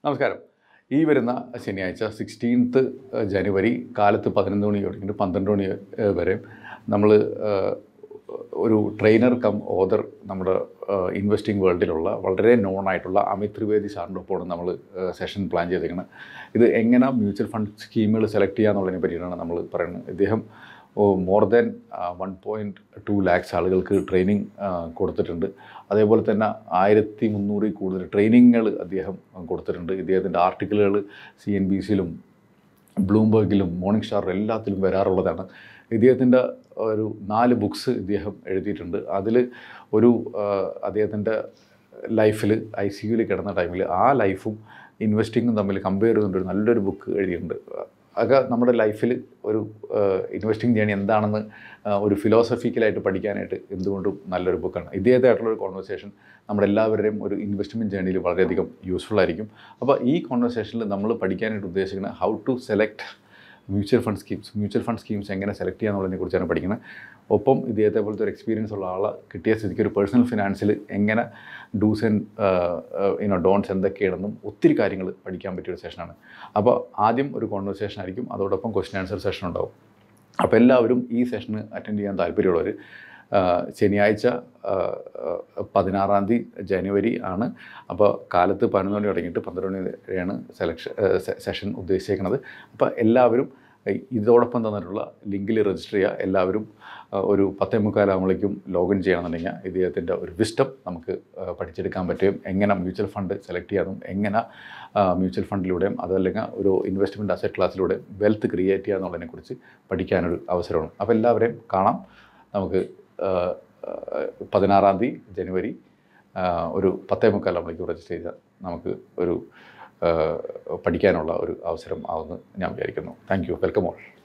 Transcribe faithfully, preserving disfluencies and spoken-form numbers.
നമസ്കാരം. ഈ വരുന്ന ശനിയാഴ്ച സിക്സ്റ്റീൻത്ത് ജനുവരി കാലത്ത് പതിനൊന്ന് മണി തുടങ്ങിയിട്ട് പന്ത്രണ്ട് മണി വരെ നമ്മൾ ഒരു ട്രെയിനർ കം ഓതർ നമ്മുടെ ഇൻവെസ്റ്റിംഗ് വേൾഡിലുള്ള വളരെ നോൺ ആയിട്ടുള്ള അമിത് ത്രിവേദി സാറിൻ്റെ ഒപ്പമാണ് നമ്മൾ സെഷൻ പ്ലാൻ ചെയ്തിരിക്കുന്നത്. ഇത് എങ്ങനെ മ്യൂച്വൽ ഫണ്ട് സ്കീമുകൾ സെലക്ട് ചെയ്യുക എന്നുള്ളതിനെ പറ്റിയിട്ടാണ് നമ്മൾ പറയുന്നത്. ഇദ്ദേഹം more than one point two lakhs ആളുകൾക്ക് ട്രെയിനിങ് കൊടുത്തിട്ടുണ്ട്. അതേപോലെ തന്നെ ആയിരത്തി മുന്നൂറിൽ കൂടുതൽ ട്രെയിനിങ്ങുകൾ അദ്ദേഹം കൊടുത്തിട്ടുണ്ട്. ഇദ്ദേഹത്തിൻ്റെ ആർട്ടിക്കിളുകൾ സി എൻ ബി സിയിലും ബ്ലൂംബർഗിലും മോർണിംഗ് സ്റ്റാറിലും എല്ലാത്തിലും വരാറുള്ളതാണ്. ഇദ്ദേഹത്തിൻ്റെ ഒരു നാല് ബുക്സ് ഇദ്ദേഹം എഴുതിയിട്ടുണ്ട്. അതിൽ ഒരു അദ്ദേഹത്തിൻ്റെ ലൈഫിൽ ഐ സി യുവിൽ കിടന്ന ടൈമിൽ ആ ലൈഫും ഇൻവെസ്റ്റിങ്ങും തമ്മിൽ കമ്പയർ ചെയ്തുകൊണ്ട് ഒരു നല്ലൊരു ബുക്ക് എഴുതിയിട്ടുണ്ട്. ഒക്കെ നമ്മുടെ ലൈഫിൽ ഒരു ഇൻവെസ്റ്റിംഗ് ജേണി എന്താണെന്ന് ഒരു ഫിലോസഫിക്കലായിട്ട് പഠിക്കാനായിട്ട് എന്തുകൊണ്ടും നല്ലൊരു ബുക്കാണ്. ഇദ്ദേഹത്തായിട്ടുള്ളൊരു കോൺവെർസേഷൻ നമ്മുടെ എല്ലാവരുടെയും ഒരു ഇൻവെസ്റ്റ്മെൻറ്റ് ജേണിയിൽ വളരെയധികം യൂസ്ഫുൾ ആയിരിക്കും. അപ്പോൾ ഈ കോൺവെർസേഷനിൽ നമ്മൾ പഠിക്കാനായിട്ട് ഉദ്ദേശിക്കുന്നത് how to select mutual fund schemes mutual fund schemes എങ്ങനെ സെലക്ട് ചെയ്യാന്നുള്ളതിനെ കുറിച്ചാണ് പഠിക്കുന്നത്. ഒപ്പം ഇദ്ദേഹത്തെ പോലത്തെ ഒരു എക്സ്പീരിയൻസ് ഉള്ള ആളെ കിട്ടിയ സ്ഥിതിക്ക് ഒരു പേഴ്സണൽ ഫിനാൻസിൽ എങ്ങനെ ഡൂസ് ആൻഡ് യുനോ ഡോൺസ് എന്തൊക്കെയാണെന്നും ഒത്തിരി കാര്യങ്ങൾ പഠിക്കാൻ പറ്റിയൊരു സെഷനാണ്. അപ്പോൾ ആദ്യം ഒരു കോൺവെർസേഷൻ ആയിരിക്കും, അതോടൊപ്പം ക്വസ്റ്റ്യൻ ആൻസർ സെഷൻ ഉണ്ടാവും. അപ്പോൾ എല്ലാവരും ഈ സെഷന് അറ്റൻഡ് ചെയ്യാൻ താല്പര്യമുള്ളവർ ശനിയാഴ്ച പതിനാറാം തീയതി ജനുവരി ആണ്. അപ്പോൾ കാലത്ത് പതിനൊന്ന് മണി തുടങ്ങിയിട്ട് പന്ത്രണ്ട് മണി വരെയാണ് സെലക്ഷൻ സെഷൻ ഉദ്ദേശിക്കുന്നത്. അപ്പോൾ എല്ലാവരും ഇതോടൊപ്പം തന്നിട്ടുള്ള ലിങ്കിൽ രജിസ്റ്റർ ചെയ്യുക. എല്ലാവരും ഒരു പത്തേ മുക്കാലാകുമ്പോഴേക്കും ലോഗിൻ ചെയ്യണമെന്നുണ്ടെങ്കിൽ ഇദ്ദേഹത്തിൻ്റെ ഒരു വിസ്റ്റം നമുക്ക് പഠിച്ചെടുക്കാൻ പറ്റും. എങ്ങനെ മ്യൂച്വൽ ഫണ്ട് സെലക്ട് ചെയ്യാനും എങ്ങനെ മ്യൂച്വൽ ഫണ്ടിലൂടെയും അതല്ലെങ്കിൽ ഒരു ഇൻവെസ്റ്റ്മെൻറ്റ് അസറ്റ് ക്ലാസ്സിലൂടെയും വെൽത്ത് ക്രിയേറ്റ് ചെയ്യുക എന്നുള്ളതിനെക്കുറിച്ച് പഠിക്കാനൊരു അവസരമാണ്. അപ്പോൾ എല്ലാവരെയും കാണാം. നമുക്ക് പതിനാറാം തീയതി ജനുവരി ഒരു പത്തേ മുക്കാലാകുമ്പോഴേക്കും രജിസ്റ്റർ ചെയ്താൽ നമുക്ക് ഒരു പഠിക്കാനുള്ള ഒരു അവസരം ആവുമെന്ന് ഞാൻ വിചാരിക്കുന്നു. Thank you. Welcome all.